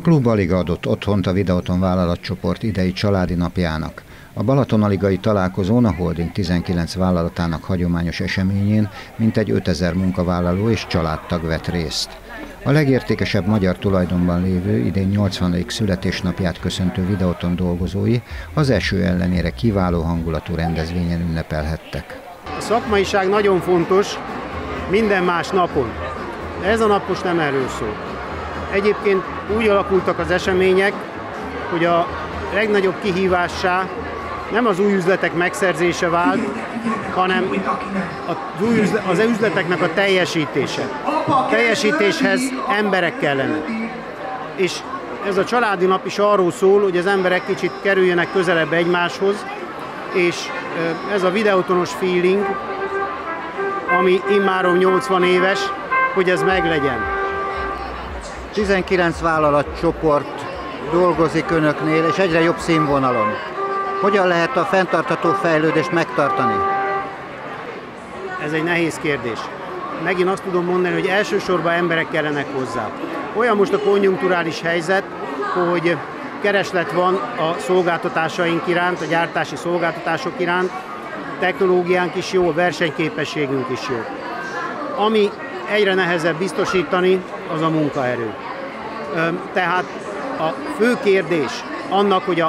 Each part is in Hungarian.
Klub Aliga adott otthont a Videoton vállalatcsoport idei családi napjának. A Balaton-aligai találkozón a Holding 19 vállalatának hagyományos eseményén mintegy 5000 munkavállaló és családtag vett részt. A legértékesebb magyar tulajdonban lévő, idén 80. születésnapját köszöntő Videoton dolgozói az eső ellenére kiváló hangulatú rendezvényen ünnepelhettek. A szakmaiság nagyon fontos minden más napon, de ez a nap most nem erről szól. Egyébként úgy alakultak az események, hogy a legnagyobb kihívássá nem az új üzletek megszerzése vált, hanem az üzleteknek a teljesítése. A teljesítéshez emberek kellenek. És ez a családi nap is arról szól, hogy az emberek kicsit kerüljenek közelebb egymáshoz, és ez a videotonos feeling, ami immáron 80 éves, hogy ez meglegyen. 19 vállalatcsoport dolgozik önöknél, és egyre jobb színvonalon. Hogyan lehet a fenntartható fejlődést megtartani? Ez egy nehéz kérdés. Megint azt tudom mondani, hogy elsősorban emberek kellenek hozzá. Olyan most a konjunkturális helyzet, hogy kereslet van a szolgáltatásaink iránt, a gyártási szolgáltatások iránt, a technológiánk is jó, a versenyképességünk is jó. Ami egyre nehezebb biztosítani, az a munkaerő. Tehát a fő kérdés annak, hogy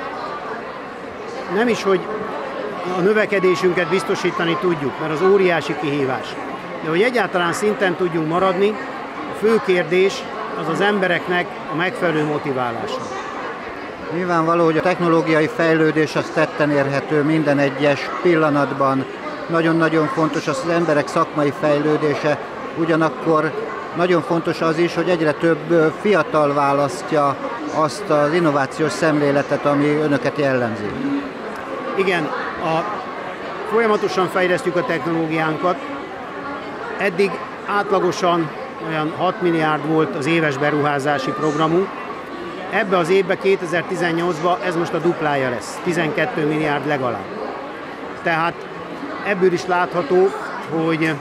nem is, hogy a növekedésünket biztosítani tudjuk, mert az óriási kihívás, de hogy egyáltalán szinten tudjunk maradni, a fő kérdés az az embereknek a megfelelő motiválása. Nyilvánvaló, hogy a technológiai fejlődés az tetten érhető minden egyes pillanatban. Nagyon-nagyon fontos az emberek szakmai fejlődése, ugyanakkor nagyon fontos az is, hogy egyre több fiatal választja azt az innovációs szemléletet, ami önöket jellemzi. Igen, folyamatosan fejlesztjük a technológiánkat. Eddig átlagosan olyan 6 milliárd volt az éves beruházási programunk. Ebbe az évben, 2018-ban ez most a duplája lesz, 12 milliárd legalább. Tehát ebből is látható, hogy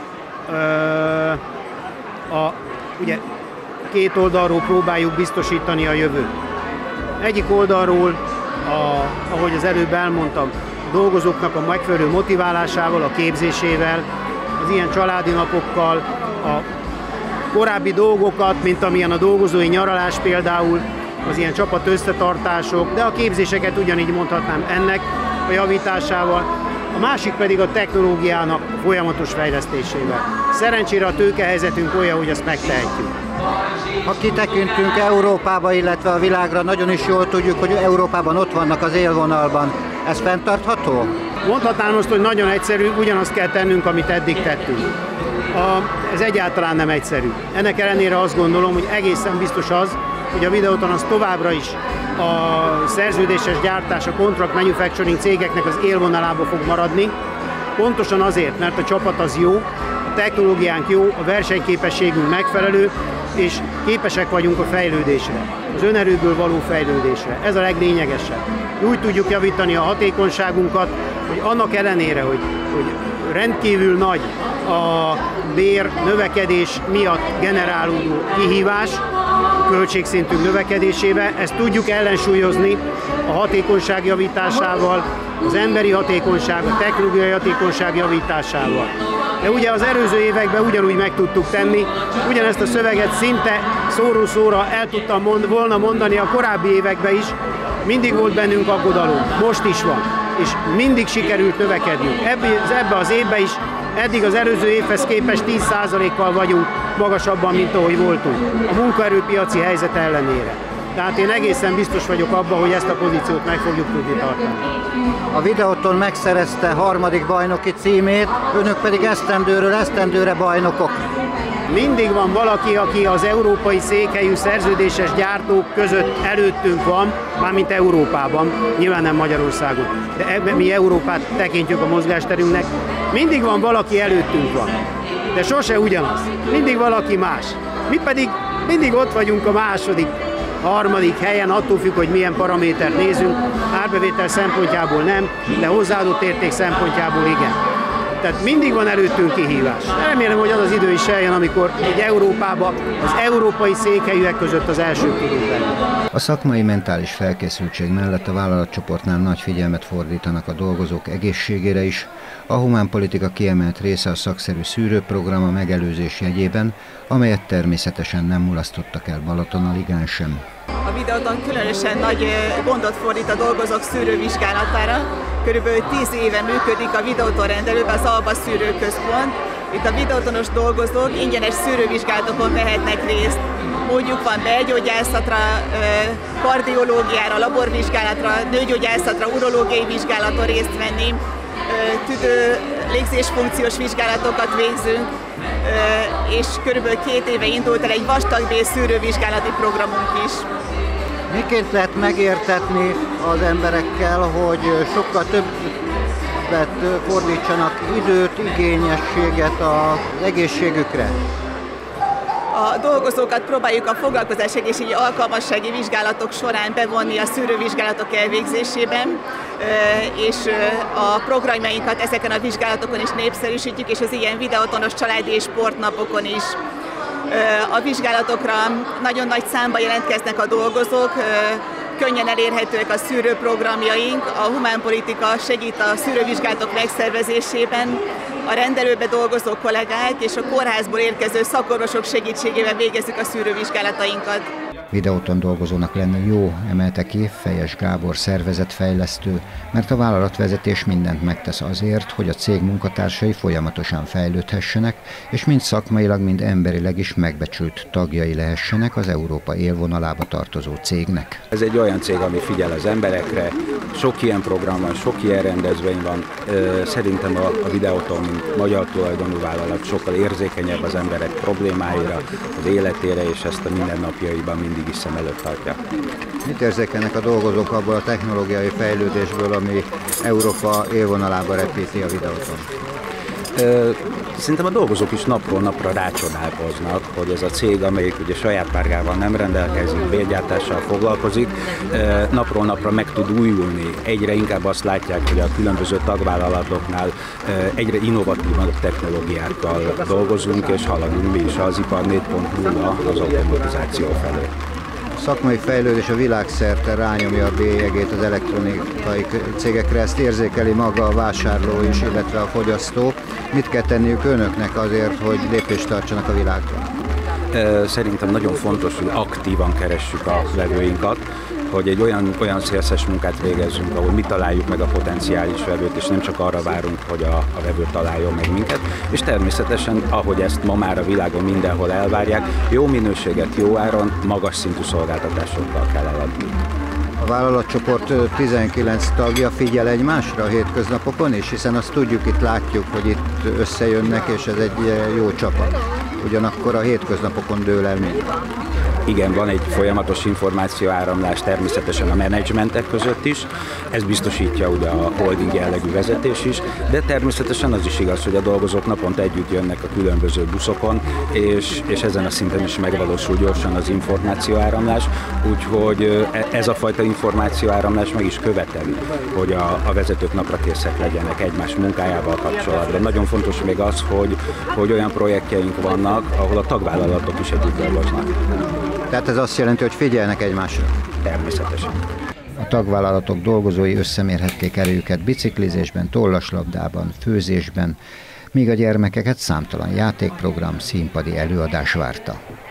ugye két oldalról próbáljuk biztosítani a jövőt. Egyik oldalról, ahogy az előbb elmondtam, a dolgozóknak a megfelelő motiválásával, a képzésével, az ilyen családi napokkal, a korábbi dolgokat, mint amilyen a dolgozói nyaralás például, az ilyen csapat összetartások, de a képzéseket ugyanígy mondhatnám ennek a javításával, a másik pedig a technológiának folyamatos fejlesztésével. Szerencsére a tőkehelyzetünk olyan, hogy ezt megtehetjük. Ha kitekintünk Európába, illetve a világra, nagyon is jól tudjuk, hogy Európában ott vannak az élvonalban. Ez fenntartható? Mondhatnám azt, hogy nagyon egyszerű, ugyanazt kell tennünk, amit eddig tettünk. Ez egyáltalán nem egyszerű. Ennek ellenére azt gondolom, hogy egészen biztos az, hogy a Videoton az továbbra is a szerződéses gyártás, a contract manufacturing cégeknek az élvonalába fog maradni. Pontosan azért, mert a csapat az jó, a technológiánk jó, a versenyképességünk megfelelő, és képesek vagyunk a fejlődésre, az önerőből való fejlődésre. Ez a leglényegesebb. Úgy tudjuk javítani a hatékonyságunkat, hogy annak ellenére, hogy rendkívül nagy a bér növekedés miatt generálódó kihívás, a költségszintünk növekedésébe, ezt tudjuk ellensúlyozni a hatékonyság javításával, az emberi hatékonyság, a technológiai hatékonyság javításával. De ugye az előző években ugyanúgy meg tudtuk tenni, ugyanezt a szöveget szinte szóró-szóra el tudtam volna mondani a korábbi években is, mindig volt bennünk aggodalom, most is van, és mindig sikerült növekednünk. Ebbe az évben is eddig az előző évhez képest 10%-kal vagyunk magasabban, mint ahogy voltunk, a munkaerőpiaci helyzet ellenére. Tehát én egészen biztos vagyok abban, hogy ezt a pozíciót meg fogjuk tudni tartani. A Videoton megszerezte harmadik bajnoki címét, önök pedig esztendőről esztendőre bajnokok. Mindig van valaki, aki az európai székhelyű szerződéses gyártók között előttünk van, mármint Európában, nyilván nem Magyarországon, de mi Európát tekintjük a mozgásterünknek. Mindig van valaki előttünk van, de sose ugyanaz. Mindig valaki más. Mi pedig mindig ott vagyunk a második, harmadik helyen, attól függ, hogy milyen paramétert nézünk. Árbevétel szempontjából nem, de hozzáadott érték szempontjából igen. Tehát mindig van előttünk kihívás. Remélem, hogy az az idő is eljön, amikor egy Európában az európai székhelyűek között az elsők tudunk lenni. A szakmai mentális felkészültség mellett a vállalatcsoportnál nagy figyelmet fordítanak a dolgozók egészségére is. A humánpolitika kiemelt része a szakszerű szűrőprogram a megelőzés jegyében, amelyet természetesen nem mulasztottak el Balatonaligán sem. A Videoton különösen nagy gondot fordít a dolgozók szűrővizsgálatára. Körülbelül 10 éve működik a Videoton rendelőben az Alba szűrőközpont. Itt a videotonos dolgozók ingyenes szűrővizsgálatokon vehetnek részt. Módjuk van belgyógyászatra, kardiológiára, laborvizsgálatra, nőgyógyászatra, urológiai vizsgálaton részt venni, tüdő, légzésfunkciós vizsgálatokat végzünk, és körülbelül 2 éve indult el egy vastagbél szűrővizsgálati programunk is. Miként lehet megértetni az emberekkel, hogy sokkal többet fordítsanak időt, igényességet az egészségükre? A dolgozókat próbáljuk a foglalkozásegészségügyi alkalmassági vizsgálatok során bevonni a szűrővizsgálatok elvégzésében, és a programjainkat ezeken a vizsgálatokon is népszerűsítjük, és az ilyen videotonos családi és sportnapokon is. A vizsgálatokra nagyon nagy számban jelentkeznek a dolgozók, könnyen elérhetőek a szűrőprogramjaink, a humánpolitika segít a szűrővizsgálatok megszervezésében, a rendelőbe dolgozó kollégák és a kórházból érkező szakorvosok segítségével végezzük a szűrővizsgálatainkat. Videoton dolgozónak lenni jó, emelte ki Fejes Gábor szervezetfejlesztő, mert a vállalatvezetés mindent megtesz azért, hogy a cég munkatársai folyamatosan fejlődhessenek, és mind szakmailag, mind emberileg is megbecsült tagjai lehessenek az Európa élvonalába tartozó cégnek. Ez egy olyan cég, ami figyel az emberekre, sok ilyen program van, sok ilyen rendezvény van. Szerintem a Videoton, mint magyar tulajdonú vállalat sokkal érzékenyebb az emberek problémáira, az életére, és ezt a mindennapjaiban mindig is szem előtt tartja. Mit érzékelnek a dolgozók abból a technológiai fejlődésből, ami Európa élvonalába repíti a Videoton? Szerintem a dolgozók is napról napra rácsodálkoznak, hogy ez a cég, amelyik ugye saját párgával nem rendelkezik, bérgyártással foglalkozik, napról napra meg tud újulni. Egyre inkább azt látják, hogy a különböző tagvállalatoknál egyre innovatívabb technológiákkal dolgozunk, és haladunk mi is az ipar 4.0 az automatizáció felé. A szakmai fejlődés a világszerte rányomja a bélyegét az elektronikai cégekre, ezt érzékeli maga a vásárló is, illetve a fogyasztó. Mit kell tenniük önöknek azért, hogy lépést tartsanak a világban? Szerintem nagyon fontos, hogy aktívan keressük a vevőinkat, hogy egy olyan szélszes munkát végezzünk, ahol mi találjuk meg a potenciális vevőt, és nem csak arra várunk, hogy a vevő találjon meg minket, és természetesen, ahogy ezt ma már a világon mindenhol elvárják, jó minőséget, jó áron, magas szintű szolgáltatásokkal kell eladni. A vállalatcsoport 19 tagja figyel egymásra a hétköznapokon is, hiszen azt tudjuk, itt látjuk, hogy itt összejönnek, és ez egy jó csapat. Ugyanakkor a hétköznapokon dől el minden. Igen, van egy folyamatos információáramlás természetesen a menedzsmentek között is, ez biztosítja ugye a holding jellegű vezetés is, de természetesen az is igaz, hogy a dolgozók naponta együtt jönnek a különböző buszokon, és ezen a szinten is megvalósul gyorsan az információáramlás, úgyhogy ez a fajta információáramlás meg is követeli, hogy a vezetők naprakészek legyenek egymás munkájával kapcsolatban. Nagyon fontos még az, hogy olyan projektjeink vannak, ahol a tagvállalatok is együtt dolgoznak. Tehát ez azt jelenti, hogy figyelnek egymásra? Természetesen. A tagvállalatok dolgozói összemérhették erőket biciklizésben, tollaslabdában, főzésben, míg a gyermekeket számtalan játékprogram, színpadi előadás várta.